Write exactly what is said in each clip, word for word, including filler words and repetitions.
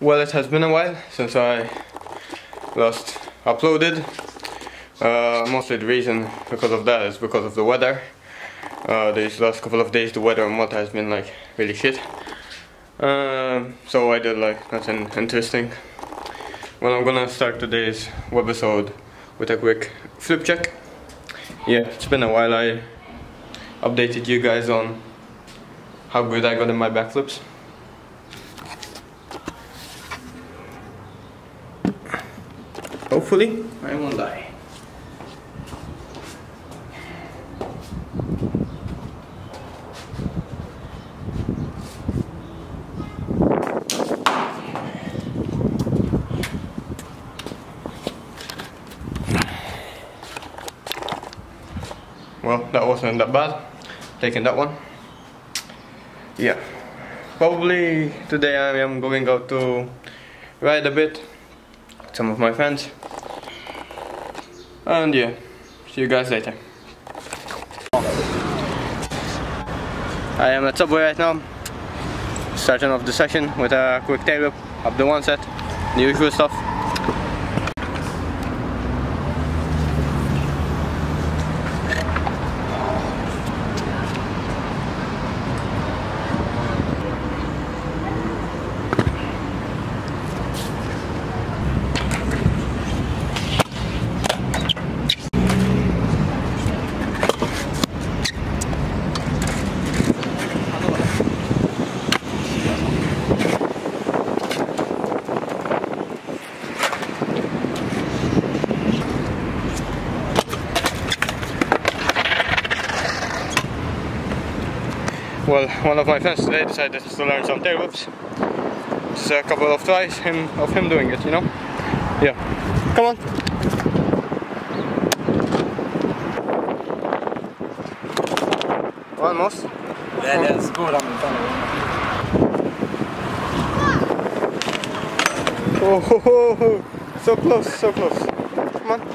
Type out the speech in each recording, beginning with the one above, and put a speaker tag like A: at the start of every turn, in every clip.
A: Well, it has been a while since I last uploaded. Uh, mostly the reason because of that is because of the weather. Uh, these last couple of days the weather in Malta has been like really shit. Uh, so I did like nothing interesting. Well, I'm gonna start today's webisode with a quick flip check. Yeah, it's been a while. I updated you guys on how good I got in my backflips. Hopefully, I won't die. Well, that wasn't that bad. Taking that one. Yeah. Probably today I am going out to ride a bit with some of my friends. And yeah, see you guys later. I am at Subway right now. Starting off the session with a quick tail whip up the one set. The usual stuff. Well, one of my friends today decided to learn some tail whips. Just a couple of tries him, of him doing it, you know? Yeah. Come on! Almost.
B: Yeah, that's good. I'm in front of
A: him. Oh, ho, ho, ho. So close, so close. Come on.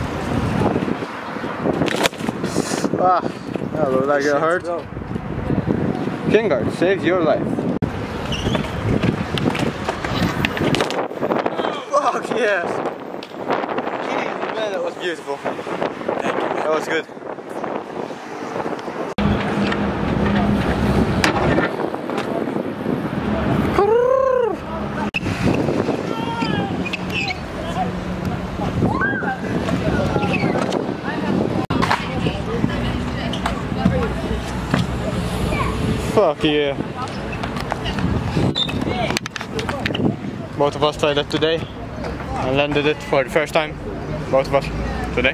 A: Ah, that looks like it hurt. Go. King guard saves your life. Fuck yes! Jeez, man, that was beautiful. Thank you, man. That was good. Fuck yeah. Both of us tried it today and landed it for the first time. Both of us today.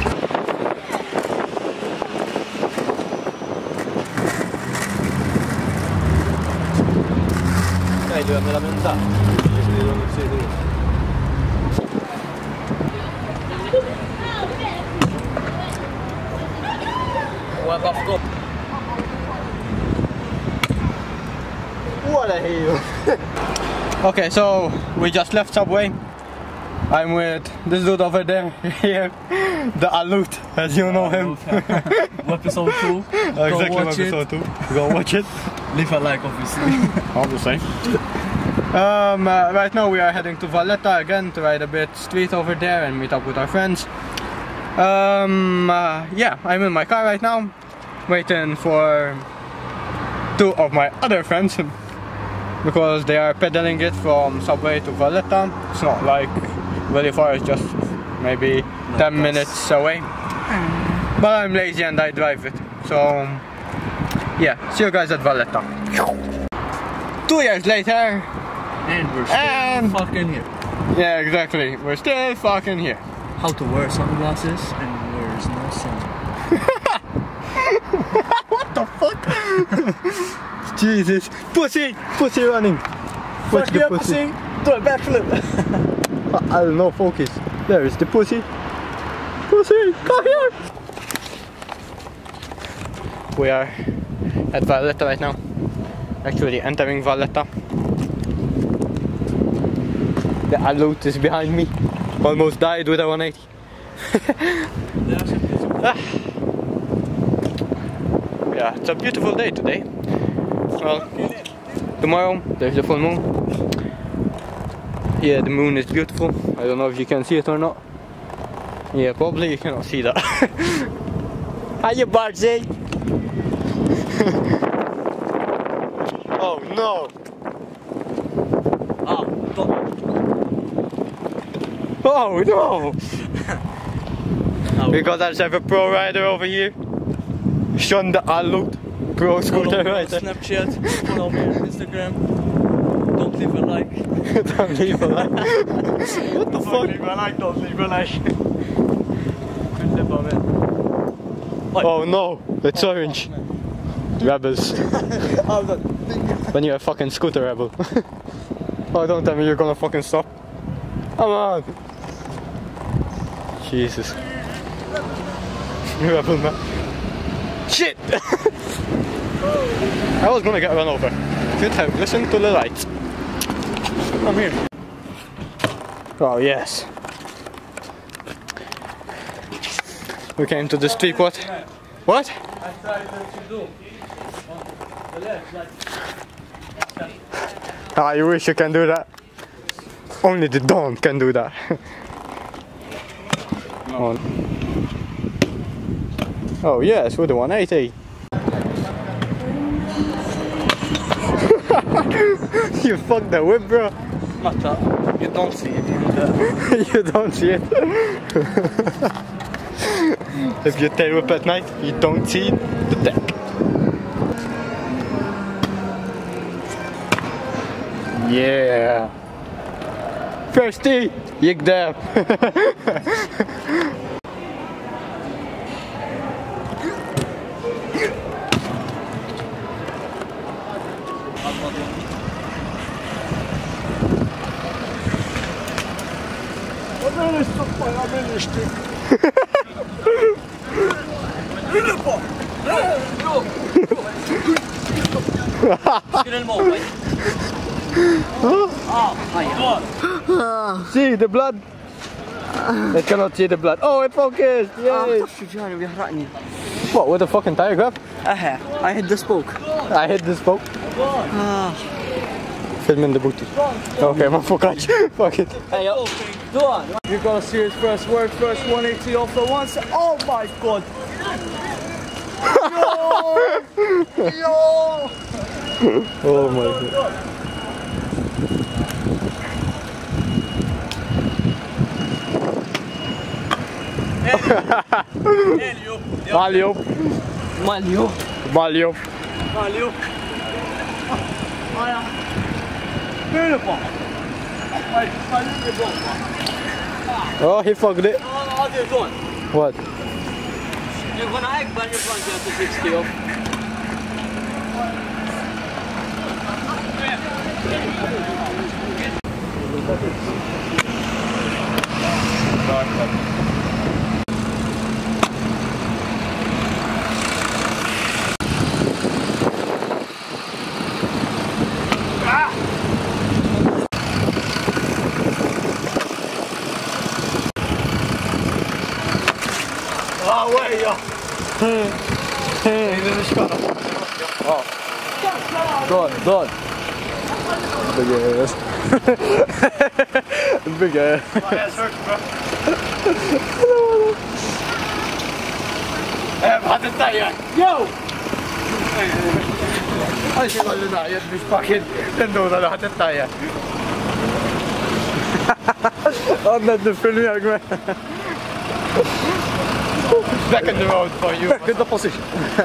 B: Dai, dove me la mentà?
A: What a heel! Okay, so we just left Subway. I'm with this dude over there, here, the Alut, as you know him.
B: Webisode two.
A: Exactly, webisode two. Go watch it.
B: Leave a like, obviously.
A: Obviously. Um, uh, right now we are heading to Valletta again to ride a bit street over there and meet up with our friends. Um, uh, yeah, I'm in my car right now, waiting for two of my other friends because they are pedaling it from Subway to Valletta. It's not like really far, it's just maybe no, ten that's... minutes away. But I'm lazy and I drive it. So yeah, see you guys at Valletta. Two years later.
B: And we're still and fucking here.
A: Yeah, exactly. We're still fucking here.
B: How to wear sunglasses and there's no sun.
A: What the fuck? Jesus. Pussy! Pussy running.
B: Fuck the pussy. pussy. Do a backflip.
A: I don't know, focus. There is the pussy. Pussy, come here! We are at Valletta right now. Actually entering Valletta. The Alut is behind me. Almost died with a one eighty. ah. Yeah, it's a beautiful day today. Well, tomorrow there's the full moon. Yeah, the moon is beautiful. I don't know if you can see it or not. Yeah, probably you cannot see that. Hiya, Bardsey! Oh no!
B: Ah, don't.
A: Oh no!
B: Oh.
A: We got ourselves a pro rider over here. Sean the Allot. Pro scooter
B: Follow me on
A: rider.
B: Snapchat, follow me on Instagram. Don't leave a like.
A: Don't leave a like. What the
B: Don't
A: fuck?
B: leave a like, don't leave a like.
A: Oh no, it's orange. Rebels. When you're a fucking scooter rebel. Oh, don't tell me you're gonna fucking stop. Come on. Jesus. Rebel man. Shit! I was gonna get run over. Should have listened to the lights. Come here. Oh yes. We came to the street. What? What? Ah, you wish you can do that. Only the dawn can do that. No. Oh yes, with the one eighty. You fucked the whip, bro.
B: Not that. You don't see it.
A: You don't see it. If you tail whip at night, you don't see the deck. Yeah. Thirsty, gick där.
B: Vad är det som bara människor?
A: See the blood? They cannot see the blood. Oh, it focused! Yay! What, with a fucking tire grab?
B: Uh-huh. I hit the spoke.
A: I hit the spoke. Film in the booty. Okay, man, fuck it. Fuck it.
B: Hey, yo. Go on. You gotta see his first word, first one eighty off for once. Oh my god. Yo! Yo!
A: Oh my god.
B: Helio.
A: Malio.
B: Malio.
A: Malio.
B: Malio. Ah ja. Beautiful. Wait,
A: Oh, he fucked it.
B: what are you doing?
A: What?
B: You're gonna act when you're going to have to sixty off.
A: Ah, ouais, ja. Hey, det ska då. Ja. Done, done. Big ass. Big ass. Eh, vad det där? Yo! I should go to that. You're fucking. Den då där hade det där. I'm not the film jag med. Back in the road for you. Back in the position.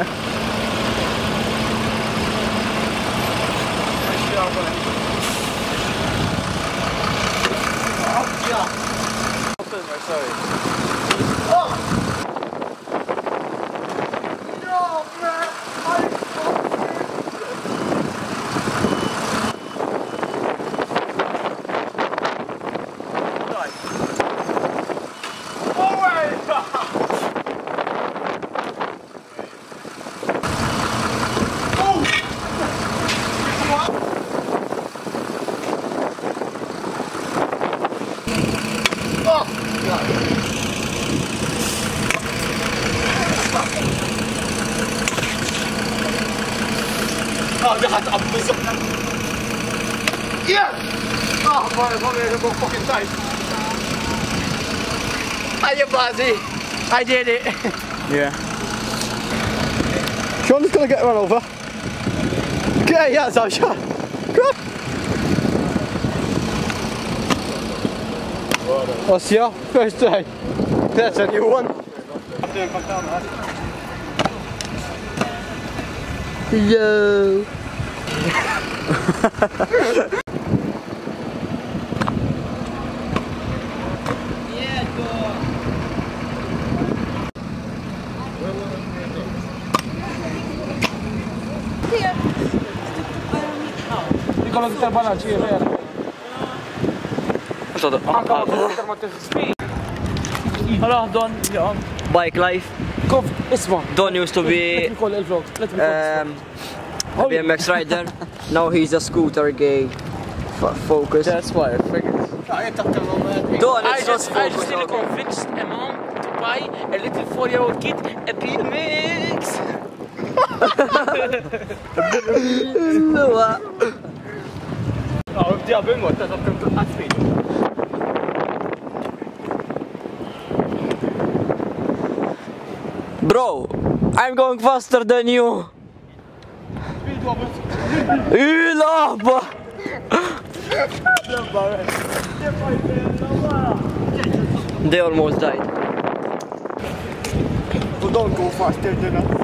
A: Sorry. Oh! No, man! I Oh, man, it's only a bit fucking tight. Hiya, Buzzy. I did it.
B: Yeah.
A: Sean's gonna get run over. Okay, yeah, so Sean. Good. What's your first try? That's a new one. Yo.
B: Dicono tutte le banane, è vero? Hello, Don.
C: Bike life.
B: Kuf, isma.
C: Don used to be
B: Let me call it vlog. Let me call
C: um, a B M X rider. Now he's a scooter gay. F focus.
B: That's why I figured.
C: Don,
D: I
C: it's
D: just,
C: not
D: I
C: focus.
D: just need to convince a mom to buy a little four-year-old kid a B M X.
A: Oh, die hebben we dat op de afspeed.
C: Bro, I'm going faster than you. Ilaba. They almost died.
A: We don't go faster than us.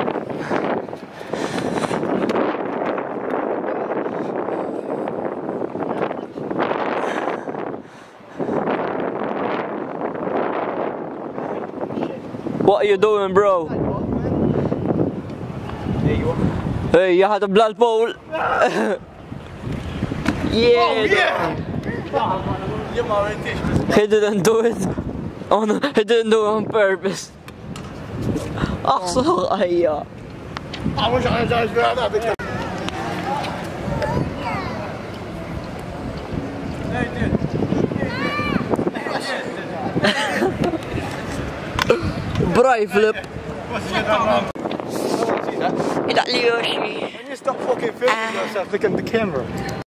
C: What are you doing, bro? Hey, you had a blood bowl. Yeah.
A: Oh, yeah.
C: He didn't do it. Oh no, he didn't do it on purpose. أقصى أيا.
A: I wish I had that.
C: Bray flip.
A: When you stop fucking filming yourself, look at the camera.